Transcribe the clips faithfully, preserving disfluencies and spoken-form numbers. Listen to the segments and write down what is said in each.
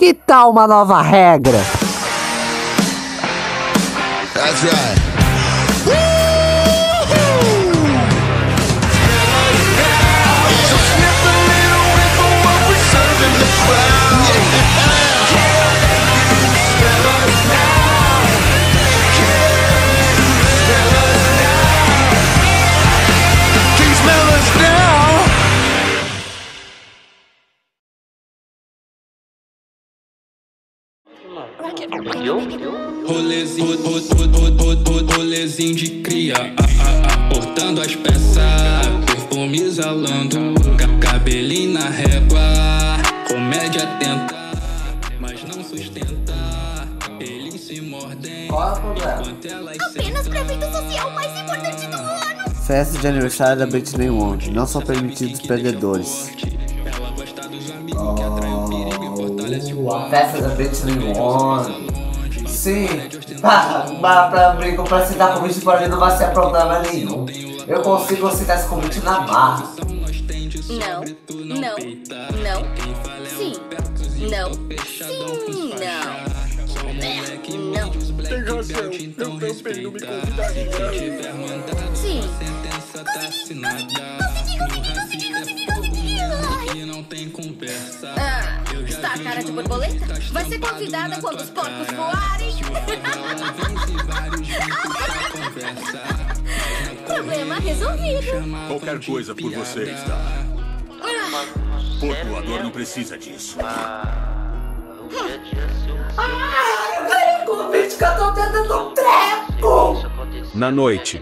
Que tal uma nova regra? That's right. Rolezinho, ro, ro, ro, ro, rolezinho de cria, aportando as peças, perfume exalando, cabelinho na régua, comédia tenta, mas não sustenta, eles se mordem. Qual é o problema? Apenas pra evento social mais importante do ano. Festa de aniversário da Britney One. Não são permitidos perdedores. Oh, a festa da Britney One. Sim, ah, pra abrir pra aceitar convite pra mim não vai ser problema nenhum. Eu consigo aceitar esse convite na marra. Não, não, não, sim, não, sim, não. Não. Tem razão, eu também não me convidaria. Sim. Consegui, consegui, consegui, consegui, consegui. Ah, está a cara de borboleta? Vai ser convidada quando os porcos voarem. Problema resolvido. Qualquer coisa por vocês, tá? Porco voador não precisa disso. Ah, eu ganhei o convite que eu tô dentro do treco! Na noite.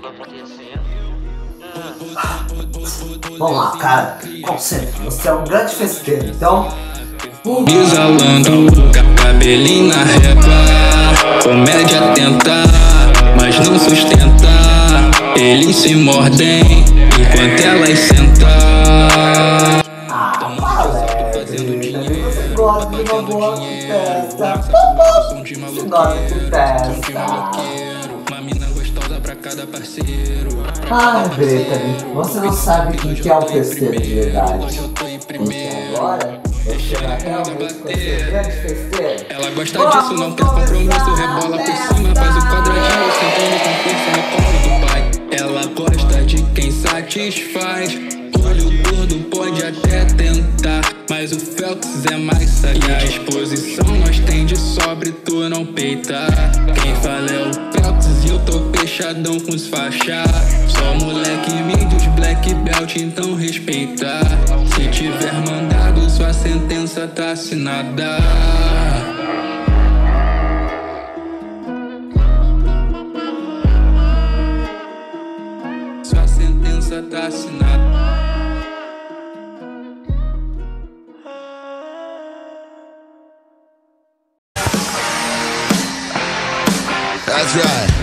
Vamos lá, cara. Concentre, você é um grande festeiro, então... Exalando, cabelinho na régua, comédia tenta, mas não sustenta, eles se mordem enquanto elas sentam. Ah, Valério, você gosta de uma boa festa. Você gosta de festa. Ai, Brittany, você não sabe o que é um festeiro de verdade. Porque agora eu chego realmente com esse grande festeiro. Ela gosta disso, não quer compromisso, rebola por cima, faz o quadradinho, sentando com força no colo do pai. Ela gosta de quem satisfaz. Olho gordo pode até tentar, mas o Felps é mais sagaz. E a exposição nós tem de sobre, tu não peita. Quem fala é o Felps e eu tô fechadão com os faixa. Só moleque mid, os black belt, então respeita. Se tiver mandado, sua sentença tá assinada. Sua sentença tá assinada. That's right.